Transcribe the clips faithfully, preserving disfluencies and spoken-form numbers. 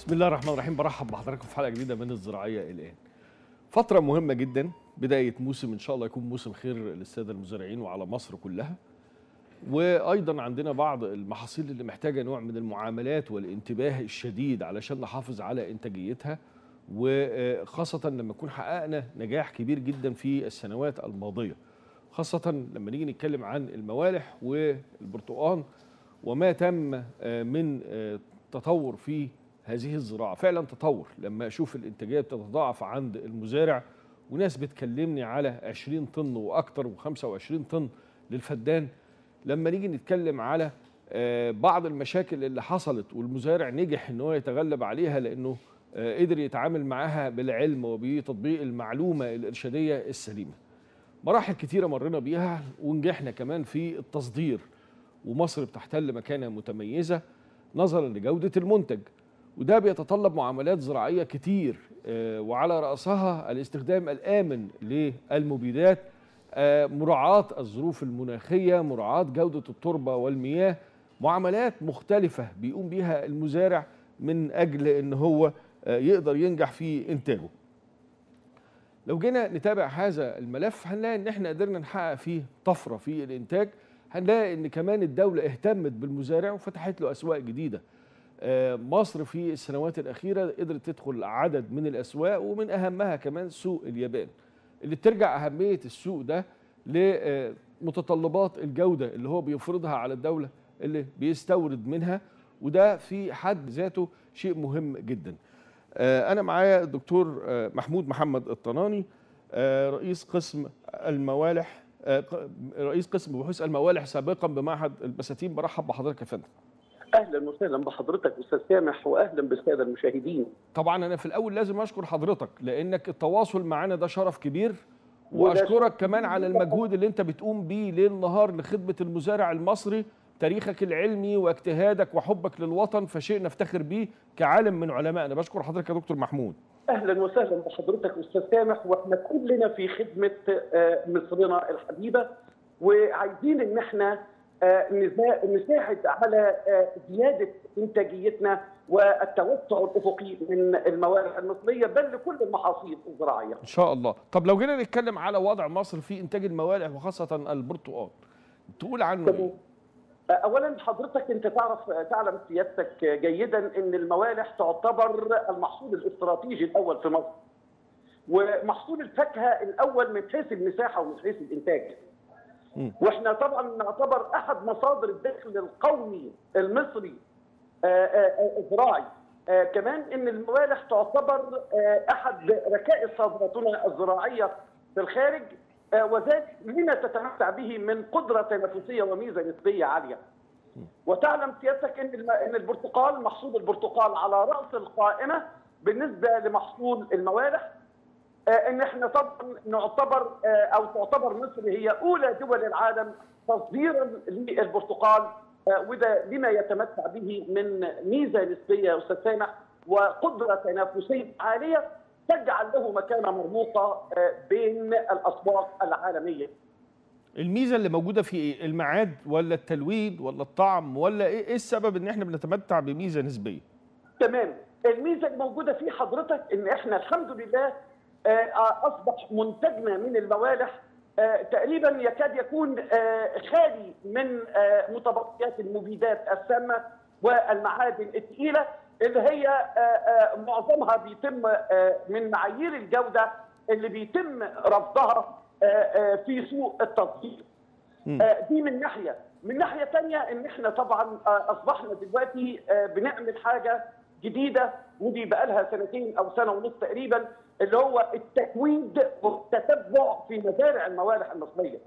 بسم الله الرحمن الرحيم. برحب بحضراتكم في حلقه جديده من الزراعيه الان. فتره مهمه جدا، بدايه موسم ان شاء الله يكون موسم خير للساده المزارعين وعلى مصر كلها. وايضا عندنا بعض المحاصيل اللي محتاجه نوع من المعاملات والانتباه الشديد علشان نحافظ على انتاجيتها، وخاصه لما نكون حققنا نجاح كبير جدا في السنوات الماضيه، خاصه لما نيجي نتكلم عن الموالح والبرتقال وما تم من تطور في هذه الزراعة. فعلا تطور، لما أشوف الإنتاجية بتتضاعف عند المزارع وناس بتكلمني على عشرين طن وأكتر وخمسة وعشرين طن للفدان. لما نيجي نتكلم على بعض المشاكل اللي حصلت والمزارع نجح إن هو يتغلب عليها لأنه قدر يتعامل معها بالعلم وبتطبيق المعلومة الإرشادية السليمة. مراحل كتيرة مرينا بيها ونجحنا كمان في التصدير، ومصر بتحتل مكانة متميزة نظرا لجودة المنتج، وده بيتطلب معاملات زراعية كتير، وعلى رأسها الاستخدام الآمن للمبيدات، مراعاة الظروف المناخية، مراعاة جودة التربة والمياه، معاملات مختلفة بيقوم بيها المزارع من أجل أن هو يقدر ينجح في إنتاجه. لو جينا نتابع هذا الملف هنلاقي أن احنا قدرنا نحقق فيه طفرة في الإنتاج. هنلاقي أن كمان الدولة اهتمت بالمزارع وفتحت له أسواق جديدة. مصر في السنوات الأخيرة قدرت تدخل عدد من الأسواق، ومن أهمها كمان سوق اليابان، اللي بترجع أهمية السوق ده لمتطلبات الجودة اللي هو بيفرضها على الدولة اللي بيستورد منها، وده في حد ذاته شيء مهم جدا. أنا معايا الدكتور محمود محمد الطناني، رئيس قسم الموالح رئيس قسم بحوث الموالح سابقا بمعهد البساتين. برحب بحضرتك يا فندم. اهلا وسهلا بحضرتك استاذ سامح، واهلا بالساده المشاهدين. طبعا انا في الاول لازم اشكر حضرتك لانك التواصل معنا ده شرف كبير، واشكرك كمان على المجهود اللي انت بتقوم بيه ليل نهار لخدمه المزارع المصري. تاريخك العلمي واجتهادك وحبك للوطن فشيء نفتخر بيه كعالم من علمائنا. بشكر حضرتك يا دكتور محمود. اهلا وسهلا بحضرتك استاذ سامح، واحنا كلنا في خدمه مصرنا الحبيبه، وعايزين ان احنا نساعد على زياده انتاجيتنا والتوسع الافقي من الموالح المصريه بل لكل المحاصيل الزراعيه. ان شاء الله. طب لو جينا نتكلم على وضع مصر في انتاج الموالح وخاصه البرتقال، تقول عنه ايه؟ اولا حضرتك انت تعرف تعلم سيادتك جيدا ان الموالح تعتبر المحصول الاستراتيجي الاول في مصر، ومحصول الفاكهه الاول من حيث المساحه ومن حيث الانتاج. واحنا طبعا نعتبر احد مصادر الدخل القومي المصري الزراعي. كمان ان الموالح تعتبر احد ركائز صادراتنا الزراعيه في الخارج، وذلك لما تتمتع به من قدره تنافسيه وميزه نسبيه عاليه. وتعلم سيادتك ان ان البرتقال، محصول البرتقال على راس القائمه بالنسبه لمحصول الموالح، ان احنا طبعا نعتبر او تعتبر مصر هي اولى دول العالم تصديرا للبرتقال، وده لما يتمتع به من ميزه نسبيه يا استاذ سامح وقدره تنافسيه عاليه تجعل له مكانه مرموقه بين الاسواق العالميه. الميزه اللي موجوده في ايه؟ الميعاد ولا التلوين ولا الطعم ولا ايه؟ ايه السبب ان احنا بنتمتع بميزه نسبيه؟ تمام، الميزه الموجوده في حضرتك ان احنا الحمد لله اصبح منتجنا من الموالح تقريبا يكاد يكون خالي من متبقيات المبيدات السامه والمعادن الثقيله اللي هي معظمها بيتم من معايير الجوده اللي بيتم رفضها في سوق التصدير. دي من ناحيه، من ناحيه ثانيه ان احنا طبعا اصبحنا دلوقتي بنعمل حاجه جديده ودي بقى لها سنتين او سنه ونص تقريبا، اللي هو التكويد والتتبع في مزارع الموالح المصريه.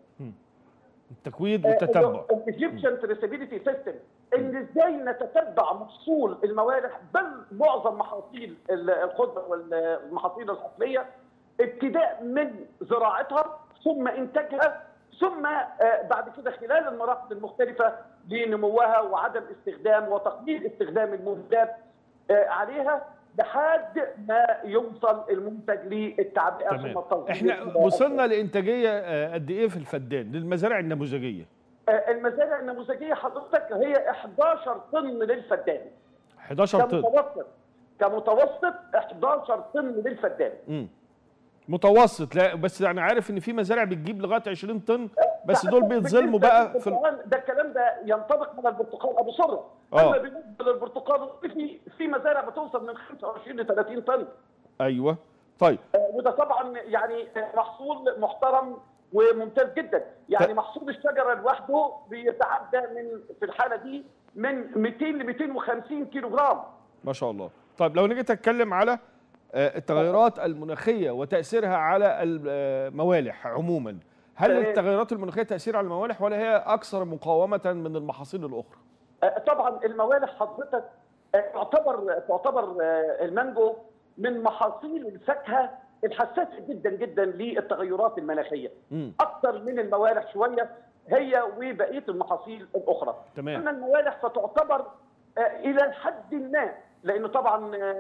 التكويد والتتبع. الايجيبشن تريسابيلتي سيستم، ان ازاي نتتبع محصول الموالح بل معظم محاصيل الخضره والمحاصيل الاصليه، ابتداء من زراعتها ثم انتاجها ثم بعد كده خلال المراحل المختلفه لنموها وعدم استخدام وتقليل استخدام المبيدات عليها لحد ما يوصل المنتج للتعبئه ثم التوصيل. احنا وصلنا لانتاجيه قد ايه في الفدان للمزارع النموذجيه؟ المزارع النموذجيه حضرتك هي احداشر طن للفدان. احداشر طن. كمتوسط احداشر طن للفدان. امم متوسط. لا بس انا عارف ان في مزارع بتجيب لغايه عشرين طن، بس دول بيتظلموا بقى في ال... ده الكلام ده ينطبق على البرتقال ابو سره. آه. اما بالنسبه للبرتقال في في مزارع بتوصل من خمسة وعشرين ل ثلاثين طن. ايوه طيب. آه، وده طبعا يعني محصول محترم وممتاز جدا. يعني محصول الشجره لوحده بيتعدى من في الحاله دي من مئتين ل مئتين وخمسين كيلو جرام. ما شاء الله. طيب لو نيجي نتكلم على التغيرات المناخيه وتاثيرها على الموالح عموما، هل التغيرات المناخيه تاثير على الموالح ولا هي اكثر مقاومه من المحاصيل الاخرى؟ طبعا الموالح حضرتك تعتبر تعتبر المانجو من محاصيل الفاكهه الحساسه جدا جدا للتغيرات المناخيه. م. اكثر من الموالح شويه هي وبقيه المحاصيل الاخرى. تمام. اما الموالح فتعتبر الى حد ما، لانه طبعا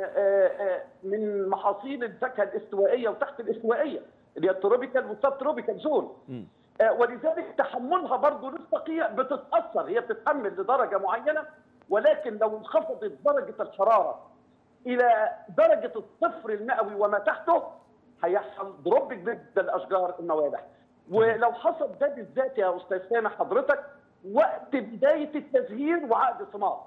من محاصيل الفاكهه الاستوائيه وتحت الاستوائيه اللي هي التروبيكال والسب تروبيكال زون. م. ولذلك تحملها برضه للصقيع بتتاثر، هي بتتحمل لدرجه معينه، ولكن لو انخفضت درجه الحراره الى درجه الصفر المئوي وما تحته هيحصل دروب كبير للاشجار الموالح. ولو حصل ده بالذات يا استاذ سامح حضرتك وقت بدايه التزهير وعقد الثمار.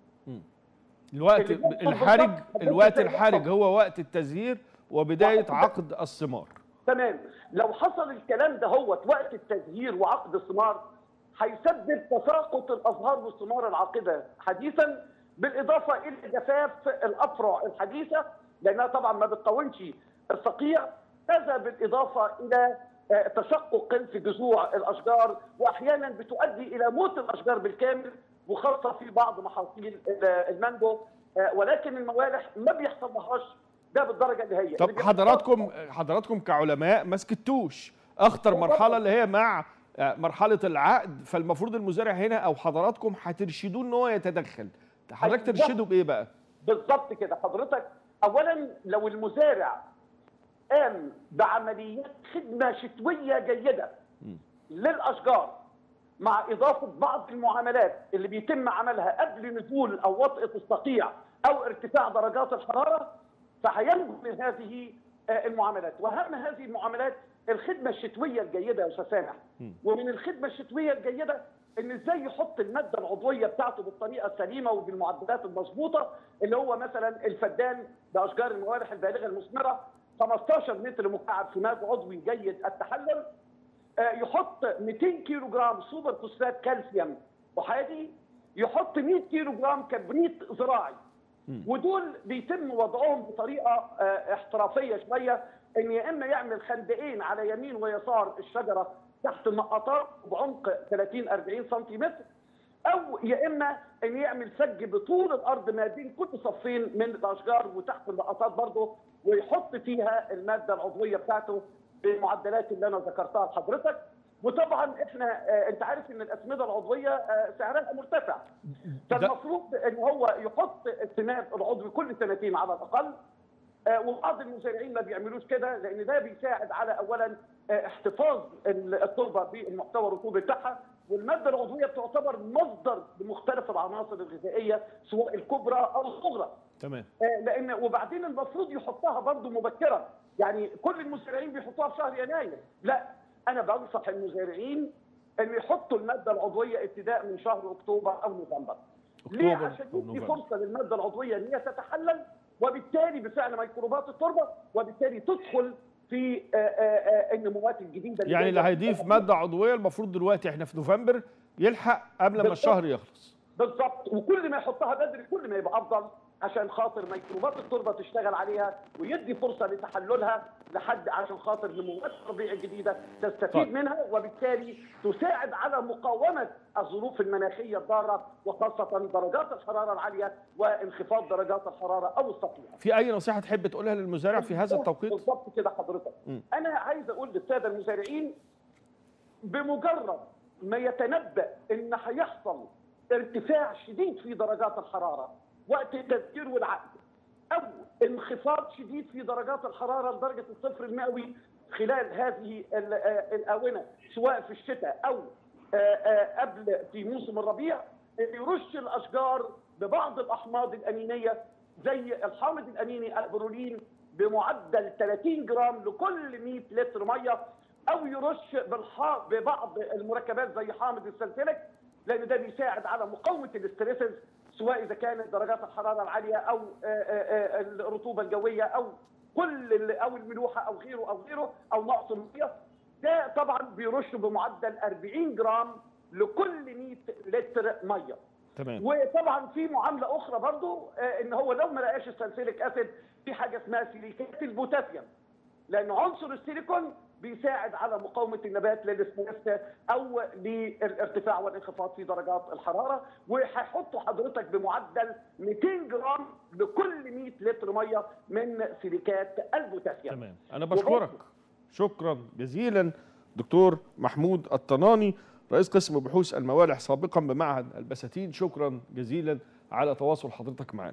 الوقت الحرج الوقت الحرج هو وقت التزهير وبدايه عقد الثمار. تمام. لو حصل الكلام ده هو وقت التزهير وعقد الثمار هيسبب تساقط الازهار والثمار العاقده حديثا، بالاضافه الى جفاف الافرع الحديثه لانها طبعا ما بتقاومش الصقيع، هذا بالاضافه الى تشقق في جذوع الاشجار، واحيانا بتؤدي الى موت الاشجار بالكامل، وخاصه في بعض محاصيل المانجو. ولكن الموالح ما بيحصل لهاش ده بالدرجه اللي هي. طب حضراتكم حضراتكم كعلماء ما سكتوش اخطر مرحله اللي هي مع مرحله العقد، فالمفروض المزارع هنا او حضراتكم هترشدوه ان هو يتدخل. حضرتك ترشده بايه بقى؟ بالظبط كده حضرتك. اولا لو المزارع قام بعمليات خدمه شتويه جيده م. للاشجار مع اضافه بعض المعاملات اللي بيتم عملها قبل نزول او وطئه الصقيع او ارتفاع درجات الحراره، فهينجو من هذه المعاملات. واهم هذه المعاملات الخدمه الشتويه الجيده يا استاذ سامح. ومن الخدمه الشتويه الجيده ان ازاي يحط الماده العضويه بتاعته بالطريقه السليمه وبالمعدلات المظبوطه، اللي هو مثلا الفدان باشجار الموالح البالغه المثمره خمستاشر متر مكعب سماد عضوي جيد التحلل، يحط مئتين كيلو جرام سوبر فوسفات كالسيوم احادي، يحط مئة كيلو جرام كبريت زراعي. ودول بيتم وضعهم بطريقه احترافيه شويه، ان يا اما يعمل خندقين على يمين ويسار الشجره تحت النقاطات بعمق ثلاثين أربعين سنتيمتر، او يا اما ان يعمل سج بطول الارض ما بين كل صفين من الاشجار وتحت النقاطات برضه، ويحط فيها الماده العضويه بتاعته بالمعدلات اللي انا ذكرتها لحضرتك. وطبعا احنا آه انت عارف ان الاسمده العضويه آه سعرها مرتفع، فالمفروض ان هو يحط السماد العضوي كل سنتين على الاقل. آه وبعض المزارعين ما بيعملوش كده، لان ده بيساعد على اولا آه احتفاظ التربه بالمحتوى الرطوبي بتاعها، والماده العضويه بتعتبر مصدر لمختلف العناصر الغذائيه سواء الكبرى او الصغرى. تمام. آه لان وبعدين المفروض يحطها برضه مبكرا، يعني كل المزارعين بيحطوها في شهر يناير، لا انا بنصح المزارعين ان يحطوا الماده العضويه ابتداء من شهر اكتوبر او نوفمبر. ليه؟ عشان يدي فرصه للماده العضويه ان هي تتحلل، وبالتالي بفعل ميكروبات التربه، وبالتالي تدخل في النموات الجديده. يعني اللي هيضيف ماده عضويه المفروض دلوقتي احنا في نوفمبر يلحق قبل ما الشهر يخلص. بالظبط. وكل ما يحطها بدري كل ما يبقى افضل، عشان خاطر ميكروبات التربه تشتغل عليها ويدي فرصه لتحللها لحد عشان خاطر نموات الربيع الجديده تستفيد طيب. منها، وبالتالي تساعد على مقاومه الظروف المناخيه الضاره، وخاصه درجات الحراره العاليه وانخفاض درجات الحراره او الصقيع. في اي نصيحه تحب تقولها للمزارع في هذا التوقيت؟ بالظبط كده حضرتك. م. انا عايز اقول للساده المزارعين بمجرد ما يتنبأ ان هيحصل ارتفاع شديد في درجات الحراره وقت التذكير والعقد، او انخفاض شديد في درجات الحراره لدرجه الصفر المئوي خلال هذه الاونه سواء في الشتاء او قبل في موسم الربيع، يرش الاشجار ببعض الاحماض الامينيه زي الحامض الاميني البرولين بمعدل ثلاثين جرام لكل مئة لتر ميه، او يرش بالح... ببعض المركبات زي حامض السلسلك، لان ده بيساعد على مقاومه الاستريسز، سواء اذا كانت درجات الحراره العاليه او الرطوبه الجويه او كل او الملوحه او غيره او غيره او نقص الميه. ده طبعا بيرش بمعدل أربعين جرام لكل مئة لتر ميه. تمام. وطبعا في معامله اخرى برضو، ان هو لو ما لقاش السلسليك اسيد في حاجه اسمها سيليكات البوتاسيوم، لان عنصر السيليكون بيساعد على مقاومه النبات للاسترس او للارتفاع والانخفاض في درجات الحراره، وهيحطوا حضرتك بمعدل مئتين جرام لكل مئة لتر ميه من سيليكات البوتاسيوم. تمام. انا بشكرك شكرا جزيلا دكتور محمود الطناني، رئيس قسم بحوث الموالح سابقا بمعهد البساتين، شكرا جزيلا على تواصل حضرتك معنا.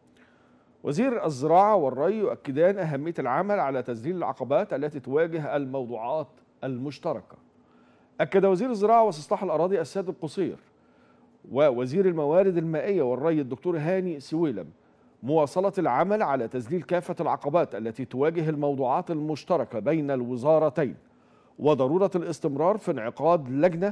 وزير الزراعة والري يؤكدان أهمية العمل على تذليل العقبات التي تواجه الموضوعات المشتركة. أكد وزير الزراعة واستصلاح الأراضي السيد القصير ووزير الموارد المائية والري الدكتور هاني سويلم مواصلة العمل على تذليل كافة العقبات التي تواجه الموضوعات المشتركة بين الوزارتين، وضرورة الاستمرار في انعقاد لجنة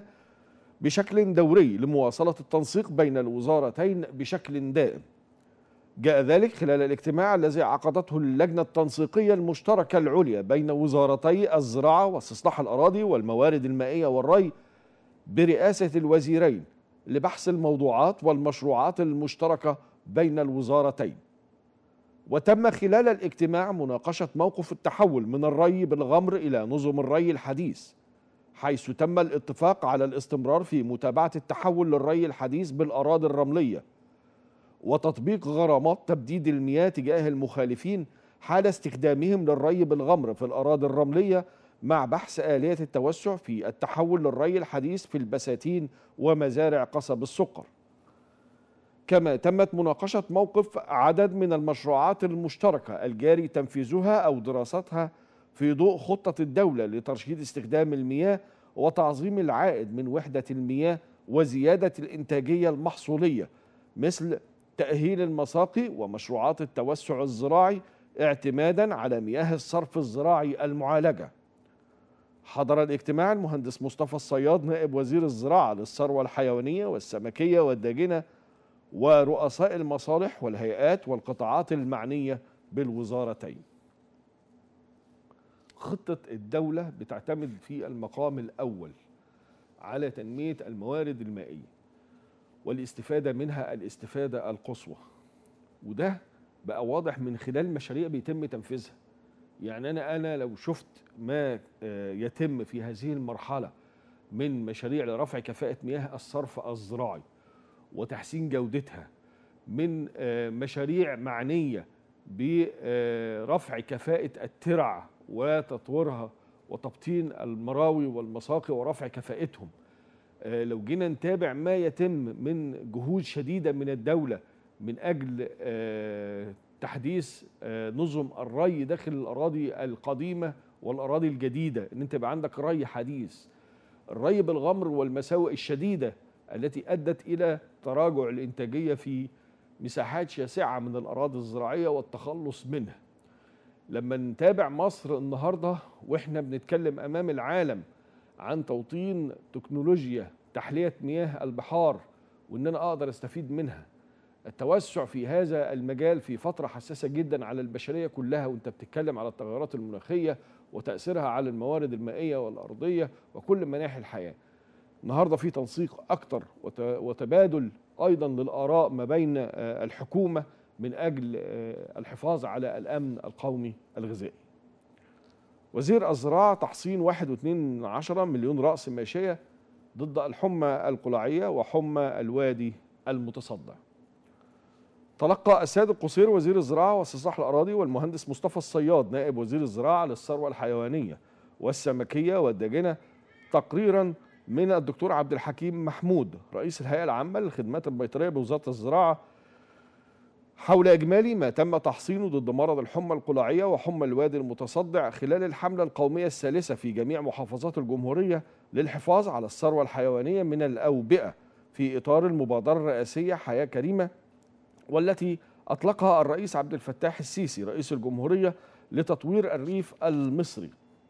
بشكل دوري لمواصلة التنسيق بين الوزارتين بشكل دائم. جاء ذلك خلال الاجتماع الذي عقدته اللجنة التنسيقية المشتركة العليا بين وزارتي الزراعة واستصلاح الأراضي والموارد المائية والري برئاسة الوزيرين لبحث الموضوعات والمشروعات المشتركة بين الوزارتين. وتم خلال الاجتماع مناقشة موقف التحول من الري بالغمر إلى نظم الري الحديث، حيث تم الاتفاق على الاستمرار في متابعة التحول للري الحديث بالأراضي الرملية، وتطبيق غرامات تبديد المياه تجاه المخالفين حال استخدامهم للري بالغمر في الأراضي الرملية، مع بحث آلية التوسع في التحول للري الحديث في البساتين ومزارع قصب السكر. كما تمت مناقشة موقف عدد من المشروعات المشتركة الجاري تنفيذها أو دراستها في ضوء خطة الدولة لترشيد استخدام المياه وتعظيم العائد من وحدة المياه وزيادة الإنتاجية المحصولية، مثل تأهيل المساقي ومشروعات التوسع الزراعي اعتمادا على مياه الصرف الزراعي المعالجة. حضر الاجتماع المهندس مصطفى الصياد نائب وزير الزراعة للثروة الحيوانية والسمكية والداجنة ورؤساء المصالح والهيئات والقطاعات المعنية بالوزارتين. خطة الدولة بتعتمد في المقام الأول على تنمية الموارد المائية والاستفادة منها الاستفادة القصوى، وده بقى واضح من خلال مشاريع بيتم تنفيذها. يعني أنا أنا لو شفت ما يتم في هذه المرحلة من مشاريع لرفع كفاءة مياه الصرف الزراعي وتحسين جودتها، من مشاريع معنية برفع كفاءة الترع وتطويرها وتبطين المراوي والمساقي ورفع كفاءتهم، لو جينا نتابع ما يتم من جهود شديدة من الدولة من أجل تحديث نظم الري داخل الأراضي القديمة والأراضي الجديدة، إن أنت يبقى عندك ري حديث، الري بالغمر والمساوئ الشديدة التي أدت إلى تراجع الإنتاجية في مساحات شاسعة من الأراضي الزراعية والتخلص منها. لما نتابع مصر النهاردة وإحنا بنتكلم أمام العالم عن توطين تكنولوجيا تحلية مياه البحار وإن أنا أقدر أستفيد منها، التوسع في هذا المجال في فترة حساسة جدا على البشرية كلها، وأنت بتتكلم على التغيرات المناخية وتأثيرها على الموارد المائية والأرضية وكل مناحي الحياة. النهاردة في تنسيق أكتر وتبادل أيضا للآراء ما بين الحكومة من أجل الحفاظ على الأمن القومي الغذائي. وزير الزراعة تحصين واحد واثنين عشرة مليون رأس ماشية ضد الحمى القلاعية وحمى الوادي المتصدع. تلقى السيد القصير وزير الزراعة واستصلاح الأراضي والمهندس مصطفى الصياد نائب وزير الزراعة للثروة الحيوانية والسمكية والداجنة تقريرا من الدكتور عبد الحكيم محمود رئيس الهيئة العامة للخدمات البيطرية بوزارة الزراعة حول إجمالي ما تم تحصينه ضد مرض الحمى القلاعية وحمى الوادي المتصدع خلال الحملة القومية الثالثة في جميع محافظات الجمهورية للحفاظ على الثروة الحيوانية من الأوبئة في إطار المبادرة الرئاسية حياة كريمة، والتي أطلقها الرئيس عبد الفتاح السيسي رئيس الجمهورية لتطوير الريف المصري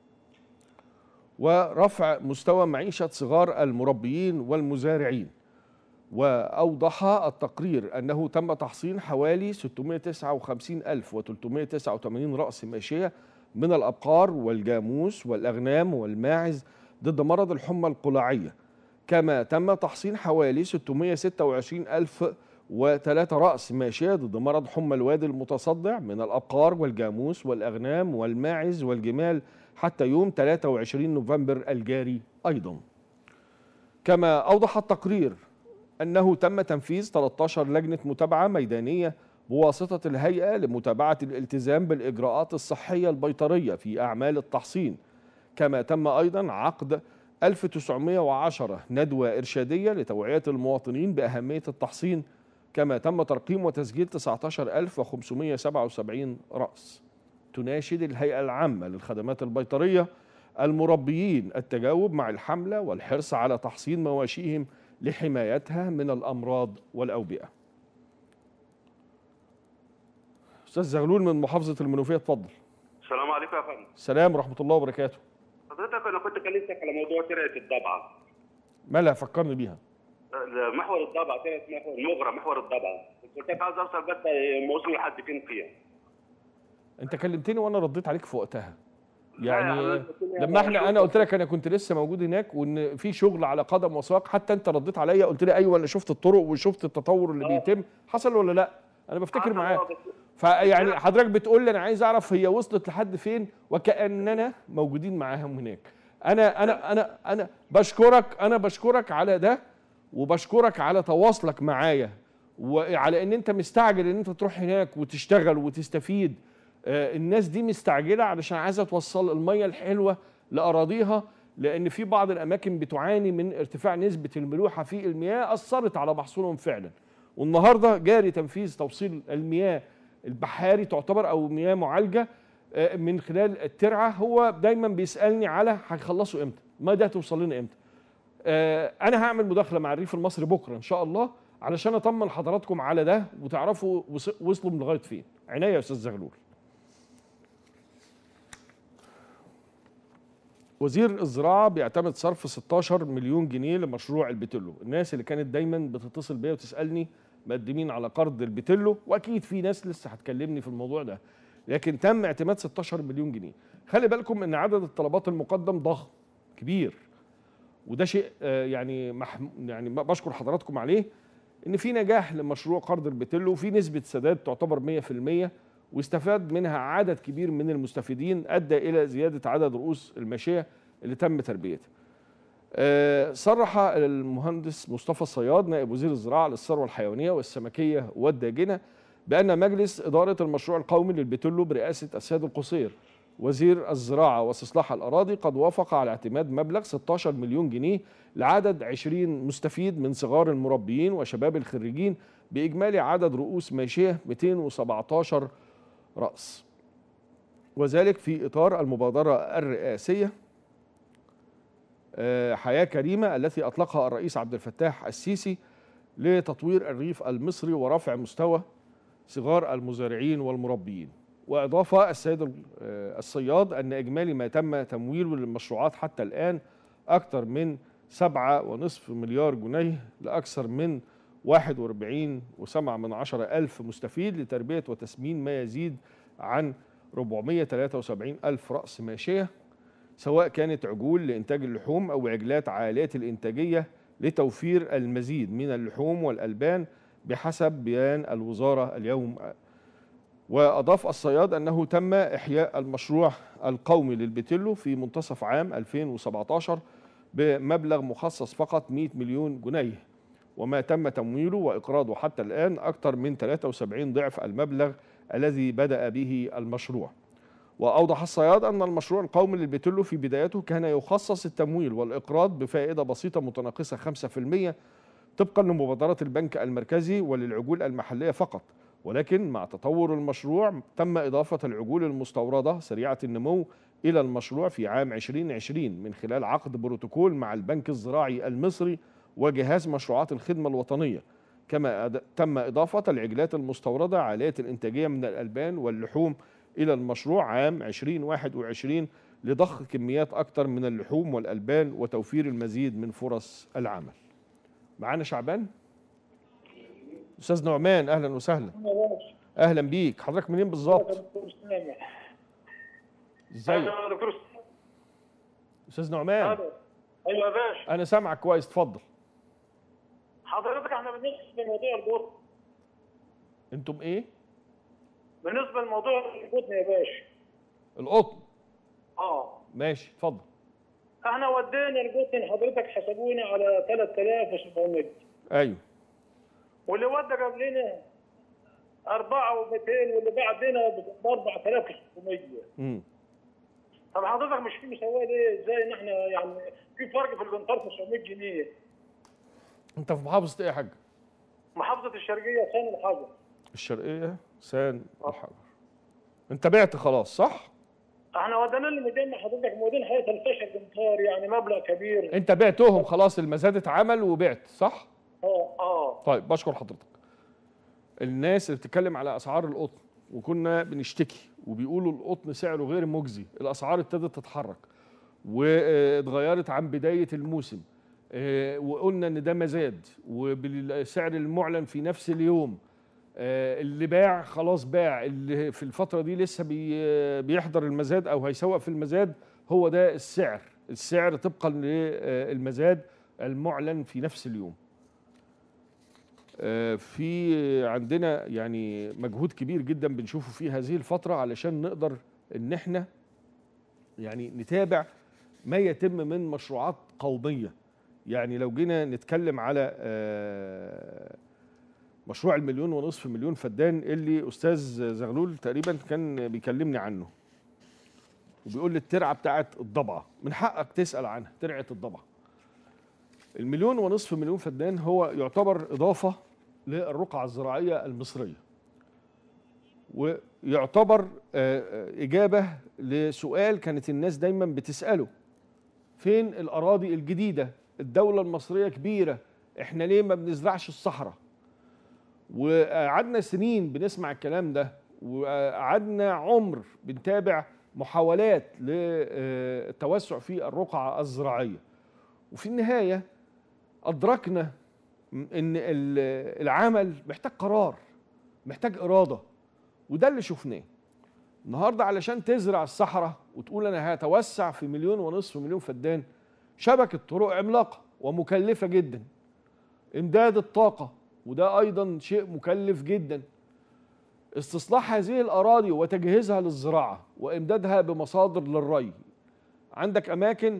ورفع مستوى معيشة صغار المربيين والمزارعين. وأوضح التقرير أنه تم تحصين حوالي ستمائة وتسعة وخمسين ألف وثلاثمائة وتسعة وثمانين رأس ماشية من الأبقار والجاموس والأغنام والماعز ضد مرض الحمى القلاعية، كما تم تحصين حوالي ستمائة وستة وعشرين ألف وثلاثة رأس ماشية ضد مرض حمى الوادي المتصدع من الأبقار والجاموس والأغنام والماعز والجمال حتى يوم ثلاثة وعشرين نوفمبر الجاري أيضا. كما أوضح التقرير أنه تم تنفيذ ثلاثة عشر لجنة متابعة ميدانية بواسطة الهيئة لمتابعة الالتزام بالإجراءات الصحية البيطرية في أعمال التحصين، كما تم أيضا عقد ألف وتسعمائة وعشرة ندوة إرشادية لتوعية المواطنين بأهمية التحصين، كما تم ترقيم وتسجيل تسعة عشر ألف وخمسمائة وسبعة وسبعين رأس. تناشد الهيئة العامة للخدمات البيطرية المربيين التجاوب مع الحملة والحرص على تحصين مواشيهم لحمايتها من الأمراض والأوبئة. أستاذ زغلول من محافظة المنوفية، اتفضل. السلام عليكم يا فندم. السلام ورحمة الله وبركاته. حضرتك أنا كنت كلمتك على موضوع ترعة الضبعة. مالها؟ فكرني بيها. محور الضبعة، ترعة محور المغرة، محور الضبعة. كنت عايز أوصل بس موصل لحد فين فيها. أنت كلمتني وأنا رديت عليك في وقتها. يعني لما احنا انا قلت لك انا كنت لسه موجود هناك وان في شغل على قدم وساق، حتى انت رديت عليا قلت لي ايوه انا شفت الطرق وشفت التطور اللي بيتم، حصل ولا لا؟ انا بفتكر معاك. فيعني حضرتك بتقول لي انا عايز اعرف هي وصلت لحد فين وكاننا موجودين معاهم هناك. انا انا انا انا بشكرك انا بشكرك على ده، وبشكرك على تواصلك معايا وعلى ان انت مستعجل ان انت تروح هناك وتشتغل وتستفيد. الناس دي مستعجله علشان عايزه توصل الميه الحلوه لاراضيها، لان في بعض الاماكن بتعاني من ارتفاع نسبه الملوحه في المياه اثرت على محصولهم فعلا. والنهارده جاري تنفيذ توصيل المياه البحاري تعتبر او مياه معالجه من خلال الترعه. هو دايما بيسالني على هيخلصوا امتى؟ ما ده توصل لنا امتى؟ انا هعمل مداخله مع الريف المصري بكره ان شاء الله علشان اطمن حضراتكم على ده وتعرفوا وصلوا لغايه فين. عناية يا استاذ زغلول. وزير الزراعة بيعتمد صرف ستة عشر مليون جنيه لمشروع البتلو. الناس اللي كانت دايما بتتصل بيا وتسألني مقدمين على قرض البتلو، واكيد في ناس لسه هتكلمني في الموضوع ده، لكن تم اعتماد ستة عشر مليون جنيه. خلي بالكم ان عدد الطلبات المقدم ضخم كبير، وده شيء يعني محم... يعني بشكر حضراتكم عليه، ان في نجاح لمشروع قرض البتلو وفي نسبة سداد تعتبر مئة في المئة، واستفاد منها عدد كبير من المستفيدين، أدى إلى زيادة عدد رؤوس الماشية اللي تم تربيتها. أه صرح المهندس مصطفى الصياد نائب وزير الزراعة للثروة الحيوانية والسمكية والداجنة بأن مجلس إدارة المشروع القومي للبتلو برئاسة السيد القصير وزير الزراعة واستصلاح الأراضي قد وافق على اعتماد مبلغ ستة عشر مليون جنيه لعدد عشرين مستفيد من صغار المربيين وشباب الخريجين بإجمالي عدد رؤوس ماشية مئتين وسبعة عشر رأس، وذلك في إطار المبادرة الرئاسية حياة كريمة التي أطلقها الرئيس عبد الفتاح السيسي لتطوير الريف المصري ورفع مستوى صغار المزارعين والمربيين. وأضاف السيد الصياد أن إجمالي ما تم تمويله للمشروعات حتى الآن أكثر من سبعة ونصف مليار جنيه لأكثر من واحد وأربعين وسبعة من عشرة ألف مستفيد لتربية وتسمين ما يزيد عن أربعمائة وثلاثة وسبعين ألف رأس ماشية، سواء كانت عجول لإنتاج اللحوم أو عجلات عالية الإنتاجية لتوفير المزيد من اللحوم والألبان بحسب بيان الوزارة اليوم. وأضاف الصياد أنه تم إحياء المشروع القومي للبتلو في منتصف عام ألفين وسبعة عشر بمبلغ مخصص فقط مئة مليون جنيه، وما تم تمويله وإقراضه حتى الآن أكثر من ثلاثة وسبعين ضعف المبلغ الذي بدأ به المشروع. وأوضح الصياد أن المشروع القومي للبتلو في بدايته كان يخصص التمويل والإقراض بفائدة بسيطة متناقصة خمسة في المئة طبقا لمبادرة البنك المركزي وللعجول المحلية فقط، ولكن مع تطور المشروع تم إضافة العجول المستوردة سريعة النمو إلى المشروع في عام ألفين وعشرين من خلال عقد بروتوكول مع البنك الزراعي المصري وجهاز مشروعات الخدمة الوطنية كما أد- تم إضافة العجلات المستوردة عالية الإنتاجية من الألبان واللحوم إلى المشروع عام ألفين وواحد وعشرين لضخ كميات أكثر من اللحوم والألبان وتوفير المزيد من فرص العمل. معانا شعبان؟ أستاذ نعمان، أهلا وسهلا. أهلا بيك، حضرتك منين بالظبط؟ ازيك؟ أستاذ نعمان. ايوه يا باشا. أنا سامعك كويس، اتفضل. حضرتك احنا بالنسبه لموضوع القطن. أنتم إيه؟ بالنسبه لموضوع القطن يا باشا. القطن. اه ماشي، اتفضل. احنا ودينا القطن حضرتك حسبونا على ثلاثة آلاف وسبعمية. أيوه. واللي ودى قبلنا أربعة ومئتين واللي بعدنا ب أربعة آلاف وستمية. امم طب حضرتك مش في مساواه ليه؟ ازاي ان احنا يعني في فرق في القنطار تسعمية جنيه. أنت في محافظة إيه يا حاج؟ محافظه الشرقيه سان الحجر. الشرقية سان الحجر. أنت بعت خلاص صح؟ احنا ودينا اللي مجمع حضرتك مودين حياه الفشل قنطار يعني مبلغ كبير. أنت بعتهم خلاص، المزاد اتعمل وبعت صح؟ اه اه طيب بشكر حضرتك. الناس اللي بتتكلم على اسعار القطن وكنا بنشتكي وبيقولوا القطن سعره غير مجزي، الاسعار ابتدت تتحرك واتغيرت عن بدايه الموسم، وقلنا ان ده مزاد وبالسعر المعلن في نفس اليوم. اللي باع خلاص باع، اللي في الفتره دي لسه بيحضر المزاد او هيسوق في المزاد هو ده السعر، السعر طبقا للمزاد المعلن في نفس اليوم. في عندنا يعني مجهود كبير جدا بنشوفه في هذه الفترة علشان نقدر ان احنا يعني نتابع ما يتم من مشروعات قومية. يعني لو جينا نتكلم على مشروع المليون ونصف مليون فدان اللي استاذ زغلول تقريبا كان بيكلمني عنه وبيقول لي الترعة بتاعت الضبعة، من حقك تسأل عنها ترعة الضبعة. المليون ونصف مليون فدان هو يعتبر إضافة للرقعة الزراعية المصرية، ويعتبر إجابة لسؤال كانت الناس دايما بتسأله: فين الأراضي الجديدة؟ الدولة المصرية كبيرة، إحنا ليه ما بنزرعش الصحراء؟ وقعدنا سنين بنسمع الكلام ده، وقعدنا عمر بنتابع محاولات للتوسع في الرقعة الزراعية، وفي النهاية أدركنا إن العمل محتاج قرار، محتاج إرادة، وده اللي شفناه النهارده. علشان تزرع الصحراء وتقول أنا هتوسع في مليون ونصف مليون فدان، شبكة طرق عملاقة ومكلفة جدا، إمداد الطاقة وده أيضا شيء مكلف جدا، استصلاح هذه الأراضي وتجهيزها للزراعة وإمدادها بمصادر للري. عندك أماكن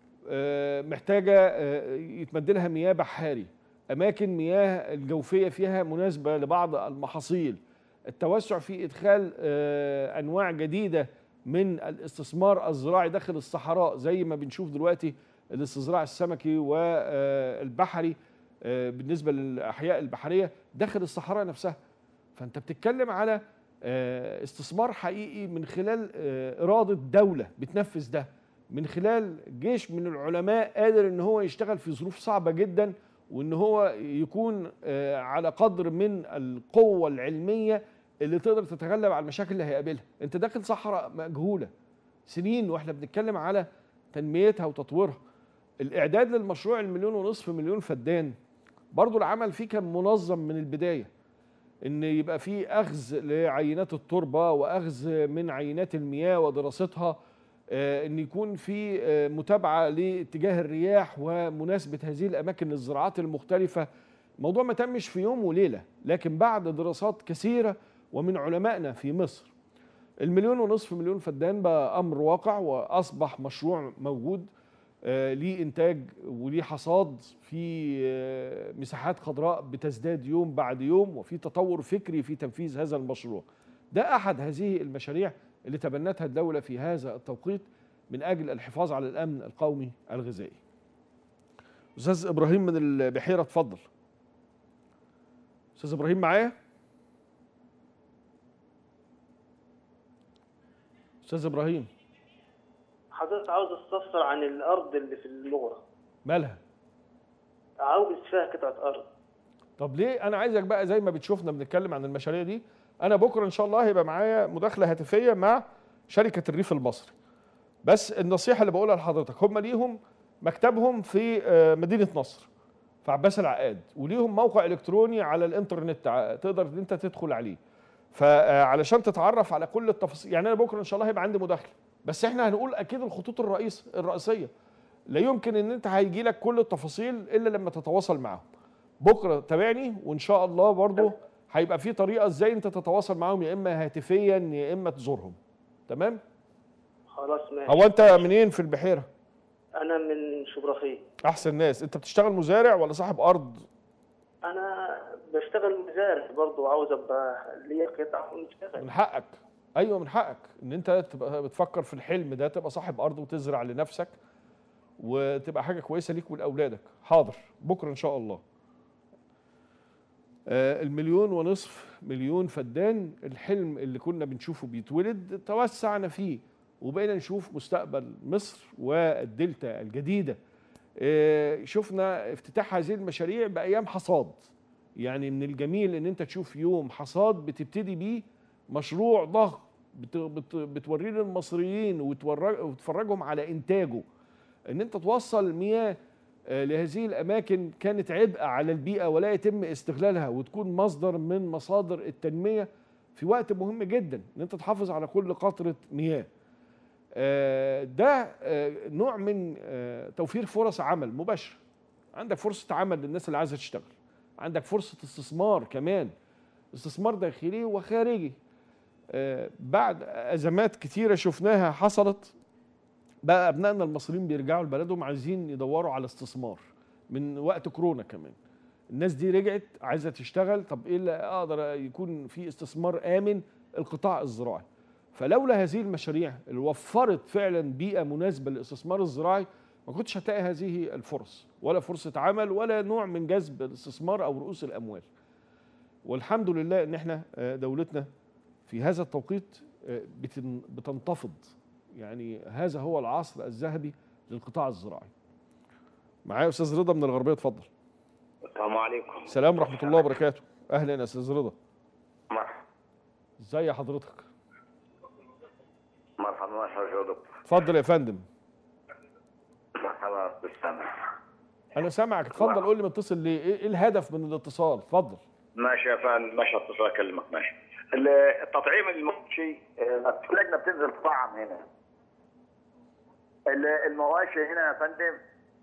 محتاجة يتمد لها مياه بحاري، أماكن مياه الجوفية فيها مناسبة لبعض المحاصيل، التوسع في إدخال أنواع جديدة من الاستثمار الزراعي داخل الصحراء زي ما بنشوف دلوقتي الاستزراع السمكي والبحري بالنسبة للأحياء البحرية داخل الصحراء نفسها. فأنت بتتكلم على استثمار حقيقي من خلال إرادة دولة بتنفذ ده، من خلال جيش من العلماء قادر ان هو يشتغل في ظروف صعبة جدا، وان هو يكون على قدر من القوة العلمية اللي تقدر تتغلب على المشاكل اللي هيقابلها. انت داخل صحراء مجهولة سنين واحنا بنتكلم على تنميتها وتطويرها. الاعداد للمشروع المليون ونصف مليون فدان برضو العمل فيه كان منظم من البداية، ان يبقى فيه اخذ لعينات التربة واخذ من عينات المياه ودراستها، ان يكون في متابعه لاتجاه الرياح ومناسبه هذه الاماكن للزراعات المختلفه. الموضوع ما تمش في يوم وليله، لكن بعد دراسات كثيره ومن علمائنا في مصر المليون ونصف مليون فدان بقى امر واقع واصبح مشروع موجود ليه انتاج وليه حصاد في مساحات خضراء بتزداد يوم بعد يوم، وفي تطور فكري في تنفيذ هذا المشروع. ده احد هذه المشاريع اللي تبنتها الدولة في هذا التوقيت من أجل الحفاظ على الأمن القومي الغذائي. أستاذ إبراهيم من البحيرة اتفضل. أستاذ إبراهيم معايا؟ أستاذ إبراهيم. حضرتك عاوز استفسر عن الأرض اللي في المغرة. مالها؟ عاوز فيها قطعة أرض. طب ليه؟ انا عايزك بقى زي ما بتشوفنا بنتكلم عن المشاريع دي، انا بكره ان شاء الله هيبقى معايا مداخله هاتفيه مع شركه الريف المصري. بس النصيحه اللي بقولها لحضرتك، هم ليهم مكتبهم في مدينه نصر في عباس العقاد، وليهم موقع الكتروني على الانترنت تقدر ان انت تدخل عليه. فعلشان تتعرف على كل التفاصيل، يعني انا بكره ان شاء الله هيبقى عندي مداخله، بس احنا هنقول اكيد الخطوط الرئيس الرئيسيه. لا يمكن ان انت هيجي لك كل التفاصيل الا لما تتواصل معاهم. بكره تابعني وان شاء الله برضو هيبقى في طريقه ازاي انت تتواصل معاهم، يا اما هاتفيا يا اما تزورهم. تمام؟ خلاص ماشي. هو انت منين في البحيره؟ انا من شبرخيه. احسن ناس. انت بتشتغل مزارع ولا صاحب ارض؟ انا بشتغل مزارع برضه، عاوز ابقى ليا قطعه ونشتغل. من حقك. ايوه من حقك ان انت تبقى بتفكر في الحلم ده، تبقى صاحب ارض وتزرع لنفسك وتبقى حاجه كويسه ليك ولاولادك. حاضر بكره ان شاء الله. آه المليون ونصف مليون فدان، الحلم اللي كنا بنشوفه بيتولد توسعنا فيه وبقينا نشوف مستقبل مصر والدلتا الجديده. آه شفنا افتتاح هذه المشاريع بايام حصاد. يعني من الجميل ان انت تشوف يوم حصاد بتبتدي بيه مشروع ضخم بت بت بتوريه للمصريين وتفرجهم على انتاجه. ان انت توصل مياه لهذه الاماكن كانت عبء على البيئه ولا يتم استغلالها، وتكون مصدر من مصادر التنميه في وقت مهم جدا، ان انت تحافظ على كل قطره مياه. ده نوع من توفير فرص عمل مباشره. عندك فرصه عمل للناس اللي عايزه تشتغل، عندك فرصه استثمار كمان، استثمار داخلي وخارجي. بعد ازمات كتيره شفناها حصلت، بقى ابنائنا المصريين بيرجعوا لبلدهم عايزين يدوروا على استثمار. من وقت كورونا كمان الناس دي رجعت عايزه تشتغل. طب ايه اللي اقدر يكون في استثمار امن؟ القطاع الزراعي. فلولا هذه المشاريع اللي وفرت فعلا بيئه مناسبه للاستثمار الزراعي ما كنتش هتلاقي هذه الفرص، ولا فرصه عمل ولا نوع من جذب الاستثمار او رؤوس الاموال. والحمد لله ان احنا دولتنا في هذا التوقيت بتنتفض. يعني هذا هو العصر الذهبي للقطاع الزراعي. معايا استاذ رضا من الغربيه، اتفضل. السلام عليكم. السلام ورحمه الله وبركاته. اهلا يا استاذ رضا. مرحبا. ازي حضرتك؟ مرحبا مرحبا يا دكتور. اتفضل يا فندم. مرحبا استاذ سامح. انا سامعك، اتفضل قول لي متصل ليه؟ ايه الهدف من الاتصال؟ اتفضل. ماشي يا فندم، ماشي اتصل اكلمك. ماشي. التطعيم المواشي، اللجنه بتنزل تطعم هنا. المواشي هنا يا فندم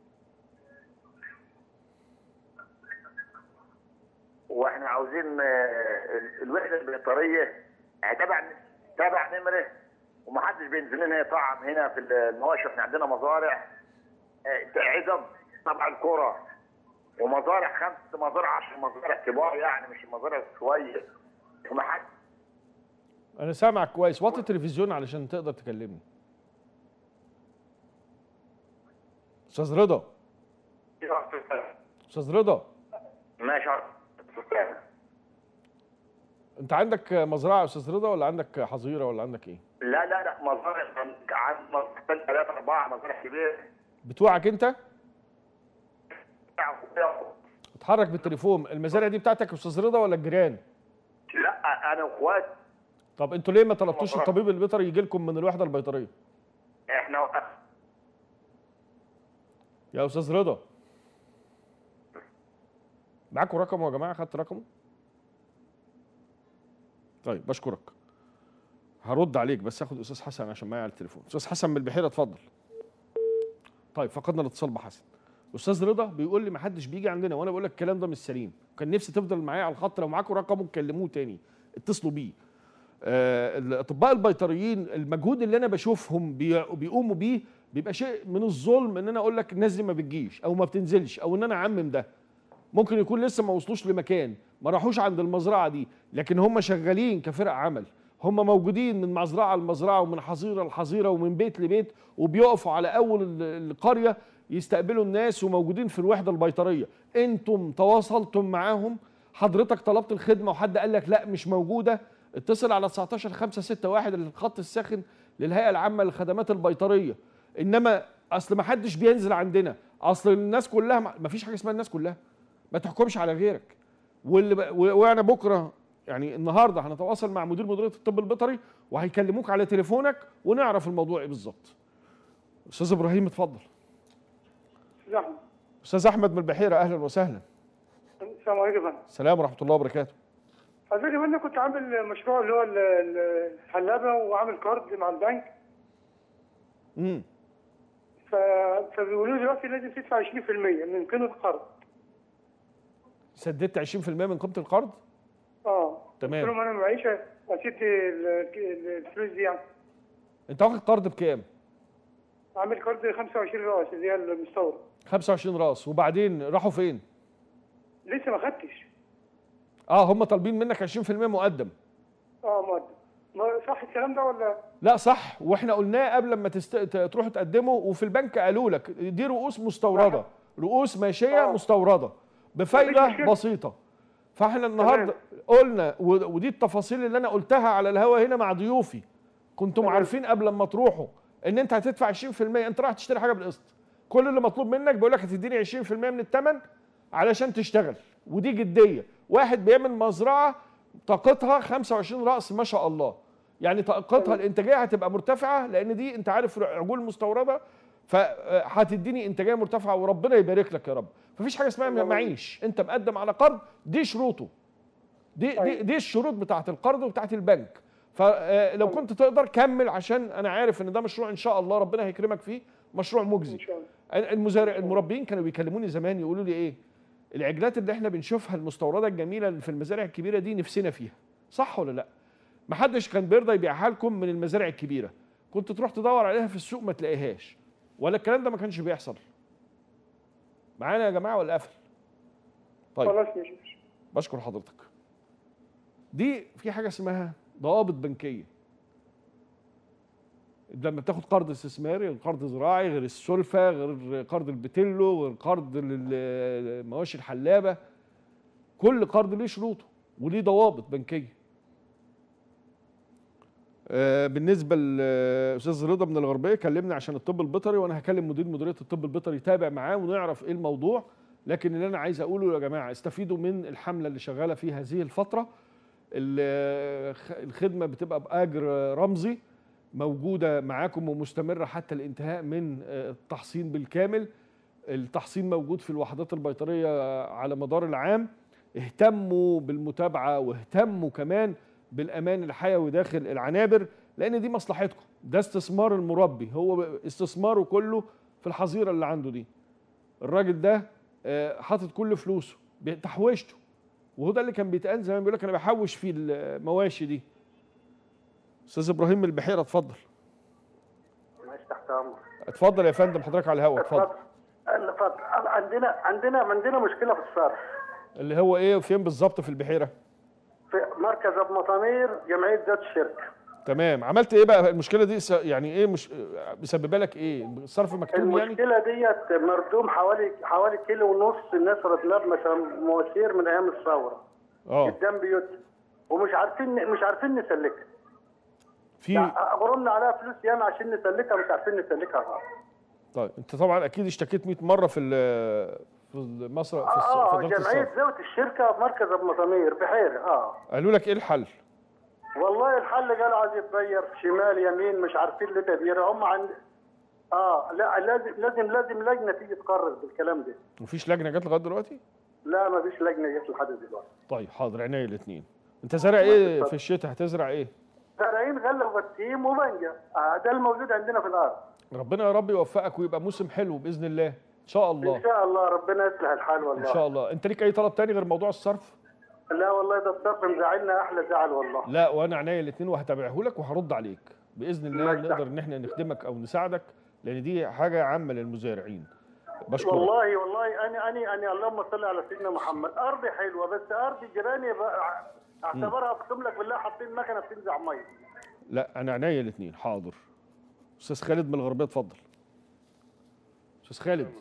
واحنا عاوزين الوحده البيطريه تبع تبع نمره، ومحدش بينزل لنا يطعم هنا في المواشي. احنا عندنا مزارع عزب تبع القرى، ومزارع خمس مزارع عشر مزارع كبار، يعني مش المزارع شويه. ومحد انا سامعك كويس. وطي التلفزيون علشان تقدر تكلمني. استاذ رضا. استاذ رضا. ماشي. انت عندك مزرعه يا استاذ رضا ولا عندك حظيره ولا عندك ايه؟ لا لا لا مزارع، عن ثلاثة أربعة مزارع كبير. بتوعك انت؟ اتحرك بالتليفون. المزارع دي بتاعتك يا استاذ رضا ولا الجيران؟ لا انا واخوات. طب انتوا ليه ما طلبتوش الطبيب البيطري يجي لكم من الوحده البيطريه؟ احنا وقف. يا استاذ رضا معاكم رقمه يا جماعه؟ خدت رقمه؟ طيب بشكرك. هرد عليك بس اخد استاذ حسن عشان معايا على التليفون. استاذ حسن من البحيره اتفضل. طيب فقدنا الاتصال بحسن. استاذ رضا بيقول لي ما حدش بيجي عندنا، وانا بقول لك الكلام ده مش سليم. كان نفسي تفضل معايا على الخط. لو معاكم رقمه كلموه تاني، اتصلوا بيه. آه الاطباء البيطريين المجهود اللي انا بشوفهم بي بيقوموا بيه بيبقى شيء من الظلم ان انا اقول لك الناس دي ما بتجيش او ما بتنزلش، او ان انا اعمم ده. ممكن يكون لسه ما وصلوش لمكان، ما راحوش عند المزرعه دي، لكن هم شغالين كفرق عمل. هم موجودين من مزرعه لمزرعه ومن حظيره لحظيره ومن بيت لبيت، وبيقفوا على اول القريه يستقبلوا الناس، وموجودين في الوحده البيطريه. انتم تواصلتم معاهم؟ حضرتك طلبت الخدمه وحد قال لك لا مش موجوده؟ اتصل على تسعتاشر خمسة ستة واحد الخط الساخن للهيئه العامه للخدمات البيطريه. انما اصل ما حدش بينزل عندنا، اصل الناس كلها، ما فيش حاجه اسمها الناس كلها. ما تحكمش على غيرك. واللي ب... وانا بكره يعني النهارده هنتواصل مع مدير مديريه الطب البيطري وهيكلموك على تليفونك ونعرف الموضوع ايه بالظبط. استاذ ابراهيم اتفضل. استاذ احمد. استاذ احمد من البحيره، اهلا وسهلا. السلام عليكم. السلام ورحمه الله وبركاته. حضرتك انا كنت عامل مشروع اللي هو الحلابه وعامل كارد مع البنك. امم ف... فبيقولوا لي دلوقتي لازم تدفع عشرين في المية من قيمه القرض. سددت عشرين في المية من قيمه القرض؟ اه تمام. قلت لهم انا معيش اسيب الفلوس دي يعني. انت واخد قرض بكام؟ عامل كارد خمسة وعشرين راس اللي هي المستورد. خمسة وعشرين راس، وبعدين راحوا فين؟ لسه ما خدتش. اه هم طالبين منك عشرين في المية مقدم. اه مقدم. ما صح الكلام ده ولا؟ لا صح، واحنا قلناه قبل ما تست... تروحوا تقدموا، وفي البنك قالوا لك دي رؤوس مستورده، رؤوس ماشيه آه. مستورده بفايده بسيطه. فاحنا النهارده قلنا، ودي التفاصيل اللي انا قلتها على الهوا هنا مع ضيوفي، كنتم تمام. عارفين قبل ما تروحوا ان انت هتدفع عشرين في المية. انت رايح تشتري حاجه بالقسط، كل اللي مطلوب منك بيقول لك هتديني عشرين في المية من الثمن علشان تشتغل، ودي جديه. واحد بيعمل مزرعه طاقتها خمسة وعشرين راس ما شاء الله، يعني طاقتها الانتاجيه هتبقى مرتفعه، لان دي انت عارف عجول مستورده، فهتديني انتاجيه مرتفعه وربنا يبارك لك يا رب. مفيش حاجه اسمها معيش، انت مقدم على قرض، دي شروطه، دي دي دي الشروط بتاعه القرض وبتاعه البنك. فلو كنت تقدر كمل، عشان انا عارف ان ده مشروع ان شاء الله ربنا هيكرمك فيه، مشروع مجزي. المزارع المربيين كانوا بيكلموني زمان يقولوا لي ايه، العجلات اللي احنا بنشوفها المستورده الجميله اللي في المزارع الكبيره دي نفسنا فيها، صح ولا لا؟ محدش كان بيرضى يبيعها لكم من المزارع الكبيره، كنت تروح تدور عليها في السوق ما تلاقيهاش، ولا الكلام ده ما كانش بيحصل؟ معانا يا جماعه ولا قفل؟ طيب خلاص ماشي. بشكر حضرتك. دي في حاجه اسمها ضوابط بنكيه. لما بتاخد قرض استثماري، قرض زراعي، غير السلفه، غير قرض البتلو، غير قرض المواشي الحلابه، كل قرض ليه شروطه وليه ضوابط بنكيه. آه بالنسبه للاستاذ رضا من الغربيه كلمني عشان الطب البيطري، وانا هكلم مدير مديريه الطب البيطري يتابع معاه ونعرف ايه الموضوع. لكن اللي انا عايز اقوله يا جماعه، استفيدوا من الحمله اللي شغاله في هذه الفتره. الخدمه بتبقى باجر رمزي، موجوده معاكم ومستمره حتى الانتهاء من التحصين بالكامل. التحصين موجود في الوحدات البيطريه على مدار العام. اهتموا بالمتابعه واهتموا كمان بالامان الحيوي داخل العنابر، لان دي مصلحتكم. ده استثمار المربي، هو استثماره كله في الحظيره اللي عنده دي. الراجل ده حاطط كل فلوسه تحويشته، وهو ده اللي كان بيتقال زمان، بيقول لك انا بحوش في المواشي دي. استاذ ابراهيم من البحيره اتفضل. ماشي تحت امرك. اتفضل يا فندم، حضرتك على الهواء. اتفضل. اتفضل. عندنا عندنا عندنا مشكله في الصرف. اللي هو ايه وفين بالظبط في البحيره؟ في مركز ابو مطامير، جمعيه ذات الشركه. تمام. عملت ايه بقى المشكله دي؟ يعني ايه مش مسببه لك ايه؟ الصرف مكتوم يعني؟ المشكله ديت مردوم حوالي حوالي كيلو ونص، الناس رتلات مثلا مواسير من ايام الثوره. اه قدام بيوتنا، ومش عارفين مش عارفين نسلكها. في غرمنا عليها فلوس ياما عشان نسلكها، مش عارفين نسلكها خالص. طيب انت طبعا اكيد اشتكيت مية مره في في مصر في اه اه جمعيه ذوات الشركه مركز ابو مطامير بحيره. اه قالوا لك ايه الحل؟ والله الحل قالوا عايز يتغير شمال يمين، مش عارفين ليه تغيير. هم عند اه لا لازم لازم لازم لجنه تيجي تقرر بالكلام ده. مفيش لجنه جت لغايه دلوقتي؟ لا مفيش لجنه جت لحد دلوقتي. طيب حاضر، عينيا الاثنين. انت زارع ايه في الشتاء؟ هتزرع ايه؟ زارعين غله وبسيم وبنجه. آه ده الموجود عندنا في الارض. ربنا يا رب يوفقك ويبقى موسم حلو باذن الله ان شاء الله. ان شاء الله ربنا يصلح الحال والله. ان شاء الله. انت ليك اي طلب تاني غير موضوع الصرف؟ لا والله ده الصرف مزعلنا احلى زعل والله. لا وانا عينيا الاثنين وهتابعه لك وهرد عليك باذن الله. نقدر ان احنا نخدمك او نساعدك، لان دي حاجه عامه للمزارعين. بشكرك. والله والله انا انا انا اللهم صل على سيدنا محمد. ارضي حلوه بس ارضي جيراني اعتبرها اقسم لك بالله حاطين مكنه بتنزع ميه. لا انا عينيا الاثنين. حاضر. استاذ خالد من الغربيه اتفضل. استاذ خالد.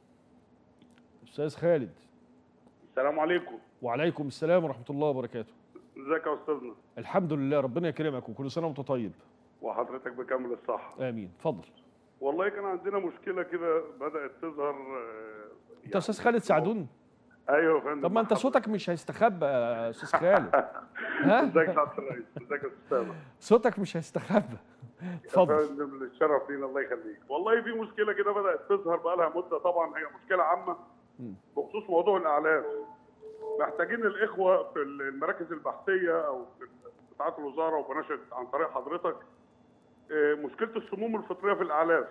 استاذ خالد. السلام عليكم. وعليكم السلام ورحمه الله وبركاته. ازيك يا استاذنا؟ الحمد لله، ربنا يكرمك وكل سنه وانت طيب. وحضرتك بكامل الصحه. امين. اتفضل. والله كان عندنا مشكله كده بدات تظهر. يعني انت استاذ خالد سعدون؟ ايوه يا فندم. طب ما انت صوتك مش هيستخبى يا استاذ خالد. ها؟ ازيك يا سعاده الرئيس؟ ازيك يا استاذ سامح؟ صوتك مش هيستخبى. اتفضل. يا فندم الشرف لينا، الله يخليك. والله في مشكله كده بدات تظهر بقى لها مده، طبعا هي مشكله عامه بخصوص موضوع الاعلاف. محتاجين الاخوه في المراكز البحثيه او في قطاعات الوزاره وبناشد عن طريق حضرتك مشكله السموم الفطريه في الاعلاف.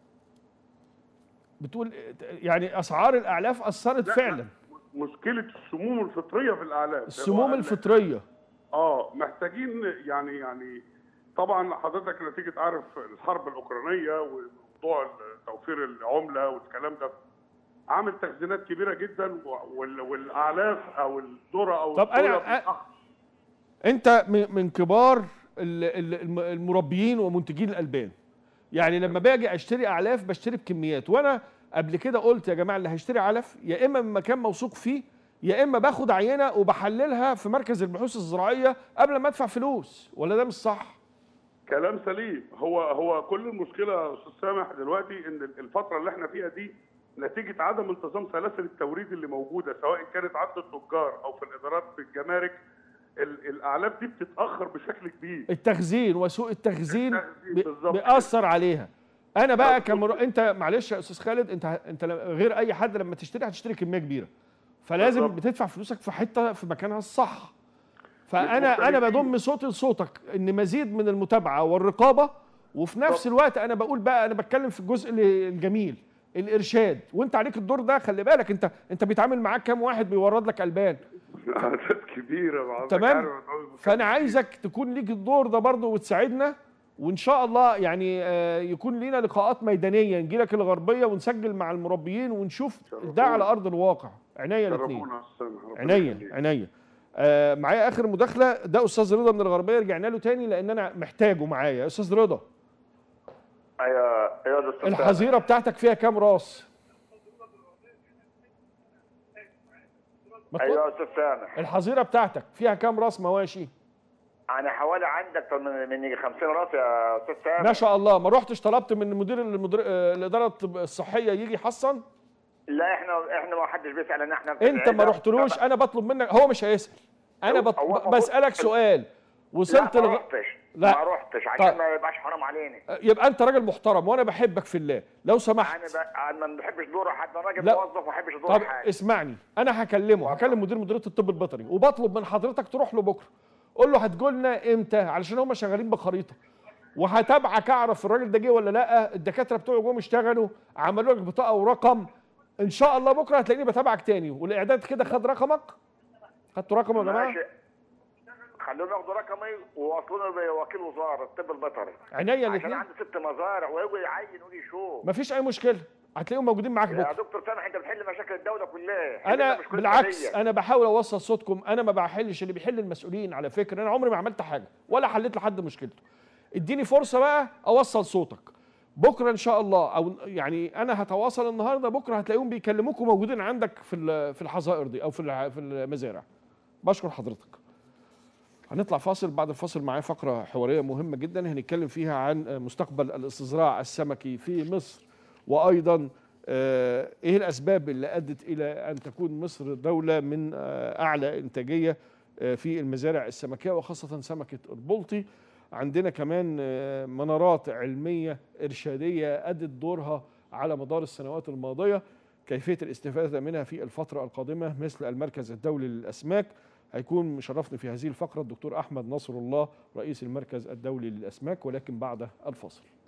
بتقول يعني اسعار الاعلاف اثرت فعلا؟ مشكله السموم الفطريه في الاعلاف. السموم الفطريه اه محتاجين يعني يعني طبعا حضرتك نتيجه عارف الحرب الاوكرانيه وموضوع توفير العمله والكلام ده عامل تخزينات كبيره جدا، والاعلاف او الذره او طب انا أ... انت من كبار المربيين ومنتجين الالبان، يعني لما باجي اشتري اعلاف بشتري بكميات، وانا قبل كده قلت يا جماعه اللي هيشتري علف يا اما من مكان موثوق فيه يا اما باخد عينه وبحللها في مركز البحوث الزراعيه قبل ما ادفع فلوس، ولا ده مش صح؟ كلام سليم. هو هو كل المشكله يا استاذ سامح دلوقتي ان الفتره اللي احنا فيها دي نتيجه عدم انتظام سلاسل التوريد اللي موجوده، سواء كانت عند التجار او في الادارات في الجمارك. الاعلاف دي بتتاخر بشكل كبير. التخزين وسوء التخزين, التخزين بيأثر عليها. انا بقى كمر... انت معلش يا استاذ خالد، انت انت غير اي حد لما تشتري هتشتري كميه كبيره، فلازم بالضبط. بتدفع فلوسك في حته في مكانها الصح. فانا انا بضم صوتي لصوتك ان مزيد من المتابعه والرقابه، وفي نفس الوقت انا بقول بقى انا بتكلم في الجزء الجميل الارشاد، وانت عليك الدور ده. خلي بالك انت انت بيتعامل معاك كام واحد بيورد لك البان؟ عدد كبيره. تمام. فانا عايزك تكون ليك الدور ده برضه وتساعدنا، وان شاء الله يعني يكون لينا لقاءات ميدانيه، نجي لك الغربيه ونسجل مع المربيين ونشوف ده على ارض الواقع. عينيا الاثنين. عينيا عينيا. آه معايا اخر مداخله، ده استاذ رضا من الغربيه، رجعنا له تاني لان انا محتاجه معايا. يا استاذ رضا. ايوه ايوه يا استاذ. الحظيره بتاعتك فيها كام راس؟ ايوه يا استاذ سامح. الحظيره بتاعتك فيها كام راس مواشي؟ يعني حوالي عندك من خمسين راس يا استاذ سامح. ما شاء الله. ما رحتش طلبت من مدير المدير الاداره الصحيه يجي يحصن؟ لا احنا احنا ما حدش بيسالنا احنا. انت ما رحتلوش، انا بطلب منك، هو مش هيسال. انا بط... بسالك سؤال. وصلت لا ما رحتش. لا ما رحتش عشان طيب. ما يبقاش حرام علينا. يبقى انت راجل محترم وانا بحبك في الله، لو سمحت. انا ب... انا ما بحبش دور حد، انا راجل موظف وما بحبش دور طب حد. اسمعني، انا هكلمه، هكلم مدير مديريه الطب البيطري وبطلب من حضرتك تروح له بكره، قول له هتجولنا امتى علشان هم شغالين بخريطه، وهتابعك اعرف الراجل ده جه ولا لا، الدكاتره بتوعه جم اشتغلوا عملوا لك بطاقه ورقم، ان شاء الله بكره هتلاقيني بتابعك تاني. والاعداد كده خد رقمك؟ خدتوا رقمه يا جماعه؟ خلوهم ياخدوا رقمي ووصلوني بوكيل وزاره الطب البيطري. عينيا الاثنين. عشان عندي ست مزارع ويجوا يعين ويجي يشوف. مفيش اي مشكله، هتلاقيهم موجودين معاك بكره. يا دكتور سامح انت بتحل مشاكل الدوله كلها. انا بالعكس انا بحاول اوصل صوتكم، انا ما بحلش، اللي بيحل المسؤولين على فكره. انا عمري ما عملت حاجه ولا حليت لحد مشكلته. اديني فرصه بقى اوصل صوتك. بكره ان شاء الله، او يعني انا هتواصل النهارده، بكره هتلاقيهم بيكلموكم موجودين عندك في في الحظائر دي او في في المزارع. بشكر حضرتك. هنطلع فاصل، بعد الفاصل معايا فقره حواريه مهمه جدا هنتكلم فيها عن مستقبل الاستزراع السمكي في مصر، وايضا ايه الاسباب اللي ادت الى ان تكون مصر دوله من اعلى انتاجيه في المزارع السمكيه وخاصه سمكه البلطي. عندنا كمان منارات علميه ارشاديه ادت دورها على مدار السنوات الماضيه، كيفيه الاستفاده منها في الفتره القادمه مثل المركز الدولي للاسماك. هيكون مشرفني في هذه الفقره الدكتور احمد نصر الله رئيس المركز الدولي للاسماك، ولكن بعد الفاصل.